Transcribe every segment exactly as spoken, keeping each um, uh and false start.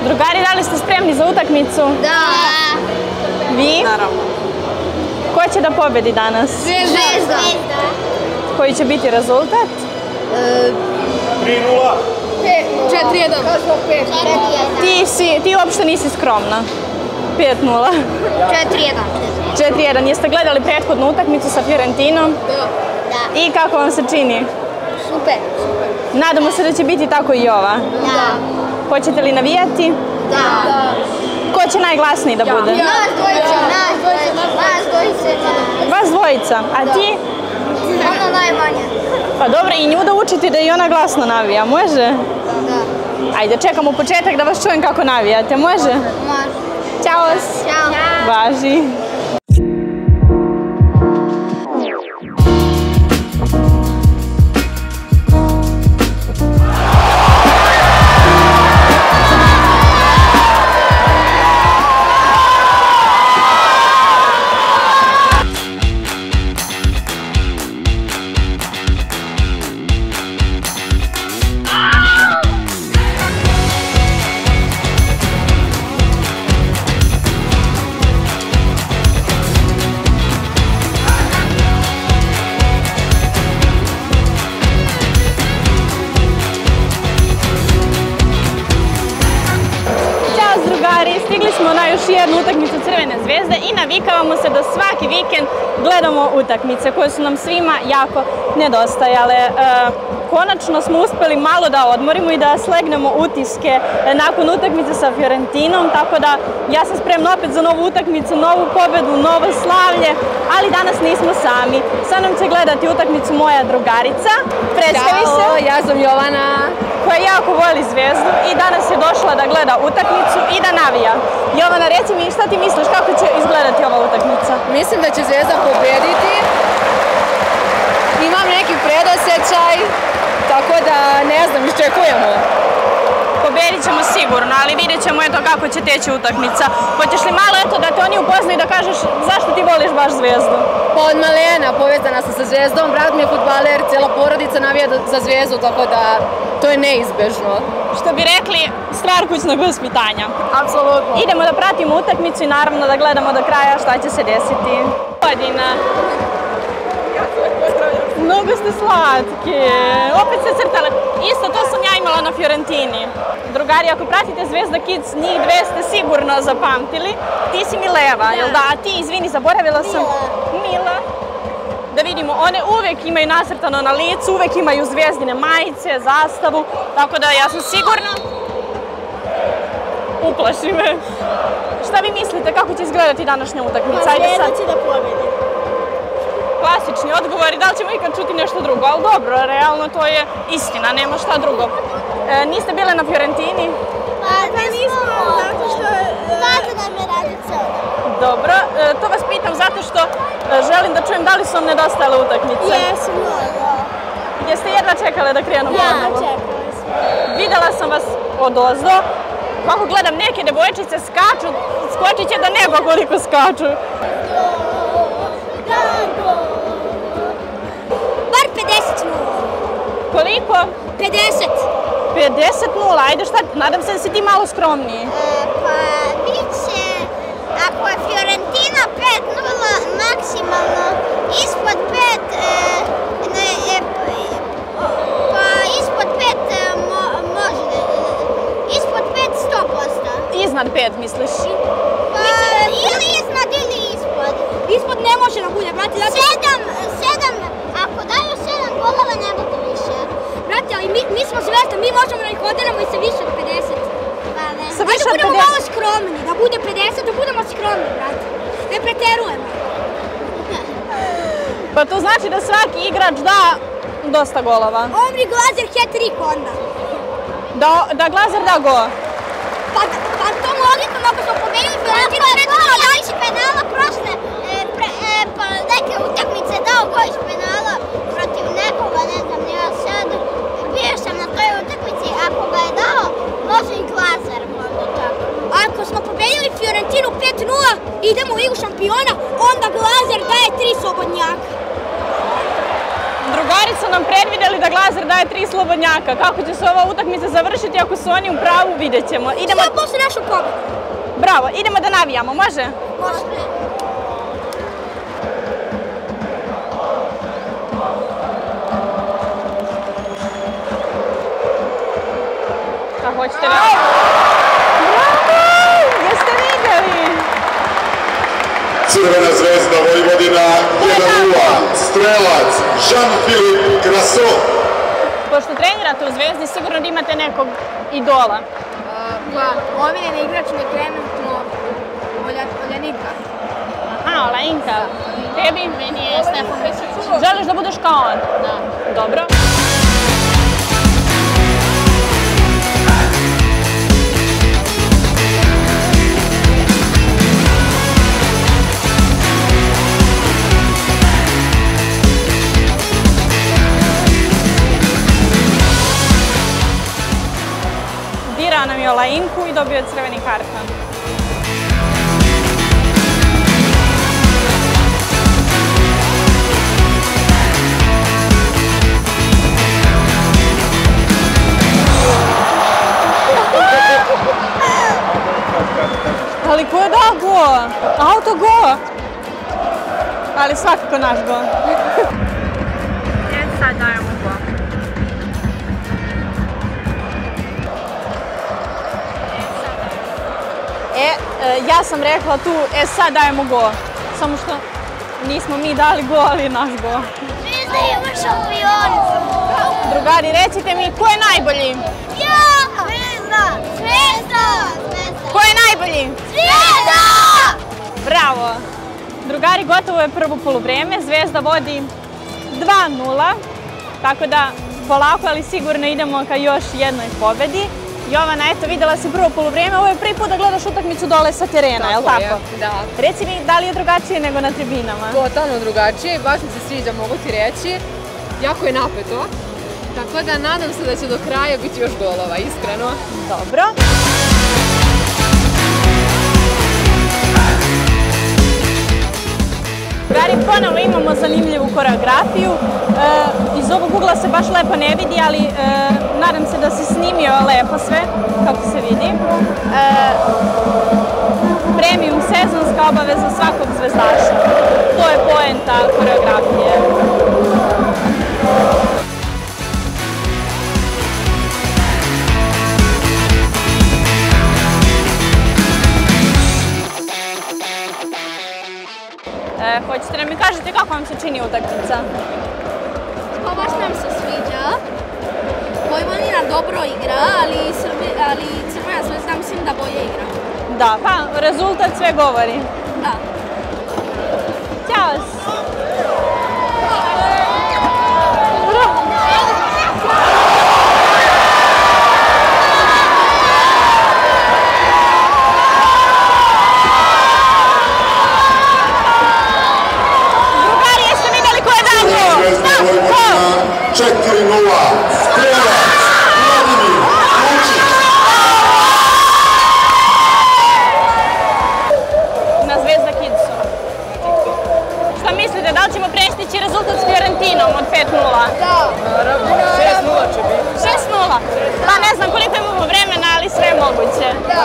Drugari, da li ste spremni za utakmicu? Da! Vi? Naravno. Ko će da pobedi danas? Zvezda! Koji će biti rezultat? tri nula. četiri jedan. Ti, si, ti uopšte nisi skromna. pet nula. četiri jedan. četiri jedan. Jeste gledali prethodnu utakmicu sa Fiorentinom? Da. I kako vam se čini? Super. Nadamo se da će biti tako i ova. Da. Hoćete li navijati? Da. Ko će najglasniji da bude? Nas dvojica, nas dvojica, nas dvojica. Vas dvojica, a ti? Ona najmanja. Pa dobro, i nju da učiti da i ona glasno navija, može? Da. Ajde, čekamo početak da vas čujem kako navijate, može? Može. Ćao! Ćao. Važi! Stigli smo na još jednu utakmicu Crvene zvezde i navikavamo se da svaki vikend gledamo utakmice koje su nam svima jako nedostajale. Konačno smo uspeli malo da odmorimo i da slegnemo utiske nakon utakmice sa Fiorentinom, tako da ja sam spremna opet za novu utakmicu, novu pobedu, novo slavlje, ali danas nismo sami. Sa nam će gledati utakmicu moja drugarica. Predstavi se. Ćao, ja sam Jovana. Koja jako voli Zvezdu i danas je došla da gleda utakmicu i da navija. Jovana, reci mi šta ti misliš, kako će izgledati ova utakmica? Mislim da će Zvezda pobediti. Imam neki predosjećaj, tako da ne znam, iščekujemo. Pobedit ćemo sigurno, ali vidjet ćemo eto kako će teći utakmica. Hoćeš li malo eto da te oni upoznaju da kažeš zašto ti voliš baš Zvezdu? Pa od malena povezana sam sa Zvezdom, brat mi je fudbaler, cijela porodica navija za Zvezdu, tako da to je neizbežno. Što bi rekli, stvar kućnog vaspitanja. Apsolutno. Idemo da pratimo utakmicu i naravno da gledamo do kraja šta će se desiti. Godina. Mnogo ste slatke. Opet ste crtale. Isto to sam ja imala na Fiorentini. Drugari, ako pratite Zvezda Kids, njih dve ste sigurno zapamtili. Ti si Mileva, jel da? A ti, izvini, zaboravila sam. Mila. Da vidimo, one uvek imaju nacrtano na licu, uvek imaju zvezdine majice, zastavu, tako da ja sam sigurna. Uplaši me. Šta vi mislite, kako će izgledati današnja utakmica? Zvezda će da pobedi. Klasični odgovori, da li ćemo ikad čuti nešto drugo, ali dobro, realno to je istina, nema šta drugo. E, niste bile na Fiorentini? Pa nismo, zato što tata nam je radio ceo. Dobro, e, to vas pitam zato što e, želim da čujem da li su vam nedostajale utakmice. Jesu, mnogo. Jeste jedva čekale da krenu ponovo? Ja, čekali smo. Videla sam vas odozdo, kako gledam neke devojčice skaču, skočit će do neba koliko skaču. Bar pedeset nula. Koliko? pedeset. pedeset nula, ajde šta, nadam se da si ti malo skromniji. E, pa bit će, ako je Fiorentina pet nula maksimalno, ispod pet, e, ne, e, pa ispod pet e, mo, može, ispod pet sto posto. Iznad pet, misliš? Pa ili iznad ili ispod. Ispod ne može da bude, brate. Sedam, sedam, ako daju sedam golova ne bude više. Brate, ali mi, mi smo Zvezda, mi možemo da ih oderamo i sa više od pedeset. Pa ne. Sa više Ajde od budemo pedeset? malo skromni, da bude pedeset, da budemo skromni, brate. Ne preterujemo. Pa to znači da svaki igrač da dosta golova. Omri Glazer hat-trick onda. Da, da Glazer da go. Pa, pa tom logikom, ako smo pobedili Fiorentinu, treba da dao iz penala prošle, e, pre, e, pa neke utakmice dao go iz penala protiv nekoga, ne znam, ja sad bio sam na toj utakmici, ako ga je dao, može i Glazer možda tako. Ako smo pobedili Fiorentinu pet nula, idemo u Ligu šampiona, onda Glazer daje tri slobodnjaka. Drugari su nam predvidjeli da Glazer daje tri slobodnjaka. Kako će se ova utakmica završiti ako su oni u pravu, vidjet ćemo. Idemo... sto posto našu pobedu. Bravo, idemo da navijamo, može? Može. Šta hoćete da... Bravo! Jeste vidjeli? Crvena zvezda Vojvodina jedan nula, strelac Jean-Philippe Crasso. Pošto trenirate u Zvezdi, sigurno da imate nekog idola. Pa, omiljeni igrač mi je trenutno Oljaninka. Aha, Olajinka. Tebi? Meni je Stefan Bisić. Želiš da budeš kao on? Da. Dobro. Dirao nam je Olajinku i dobio je crveni karton. Ali ko je dao go? Auto go! Ali svakako naš go. E, sad dajemo go. E, ja sam rekla tu, e sad dajemo go. Samo što nismo mi dali go, ali naš go. Zvezda ima šampionicu. Drugari, recite mi, ko je najbolji? Ja! Zvezda! Zvezda! Ko je najbolji? Zvezda! Bravo! Drugari, gotovo je prvo poluvreme, Zvezda vodi dva nula, tako da polako, ali sigurno idemo ka još jednoj pobedi. Jovana, eto, vidjela si prvo poluvreme, ovo je prvi put da gledaš utakmicu dole sa terena, je li tako? Tako je, da. Reci mi, da li je drugačije nego na tribinama? Totalno drugačije, baš mi se sviđa, mogu ti reći. Jako je napeto, tako da nadam se da će do kraja biti još golova, iskreno. Dobro. Drugari, ponovo imamo zanimljivu koreografiju. Iz ovog ugla se baš lepo ne vidi, ali nadam se da si snimio lepo sve, kako se vidi. Premium sezonska obaveza svakog zvezdaša. To je poenta koreografije. Hoćete da mi kažete kako vam se čini utakmica? Pa baš nam se sviđa. Vojvodina dobro igra, ali, ali Crvena zvezda mislim da bolje igra. Da, pa rezultat sve govori. Da. Ćao! četiri nula, strelac Vladimir Lučić. Na Zvezda Kidsu. Šta mislite, da li ćemo prestići rezultat s Fiorentinom od pet nula? Da. šest nula će biti. šest nula? Pa ne znam koliko imamo vremena, ali sve je moguće. Da.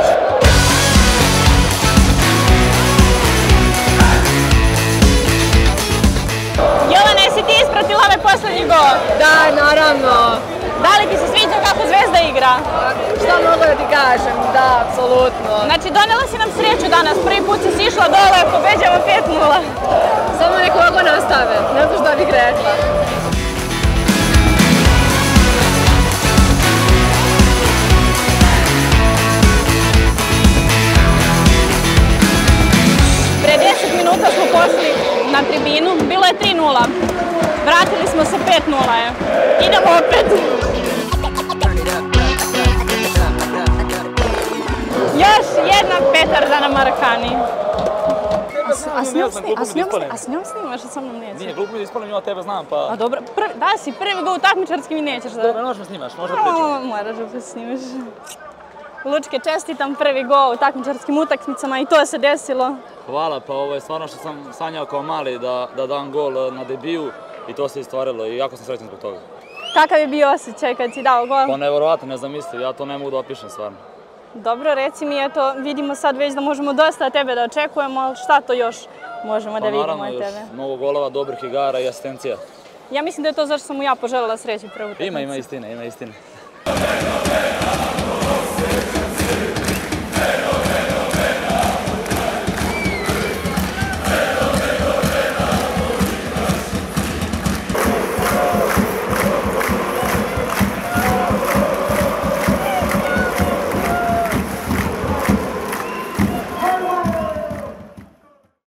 Jovana, jesi ti ispratila ovaj posljednji gol? Da, naravno. Da li ti se sviđa kako Zvezda igra? Šta mogu da ti kažem? Da, apsolutno. Znači, donela si nam sreću danas. Prvi put si išla dole, pobeđamo pet nula. Samo neko ovako nastave. Ne znam šta bih rekla. Pre deset minuta smo pošli na tribinu. Bilo je tri nula. Vratili smo se pet nula. Idemo opet. Još jedna petarda na Marakani. A s njom snimaš, a sa mnom neće? Nije, glupo mi da ispalim, ja tebe znam, pa... A dobro, da si prvi go u takmičarski mi nećeš da... Dobro, možeš me snimaš, možeš da pričam. Moraš da snimiš. Lučke, čestitam prvi go u takmičarskim utakmicama i to se desilo. Hvala, pa ovo je stvarno što sam sanjao kao mali da dam gol na debiju. I to se istvorilo i jako sam srećan zbog toga. Kakav je bio osjećaj kad si dao gol? Pa nevjerovatno, ne zamisliv, ja to ne mogu da opišem stvarno. Dobro, reci mi, eto, vidimo sad već da možemo dosta tebe da očekujemo, ali šta to još možemo da vidimo od tebe? Pa naravno, još mnogo golova, dobrih igara i asistencija. Ja mislim da je to zašto sam mu ja poželjela sreću prvu utakmicu. Ima, ima istine, ima istine.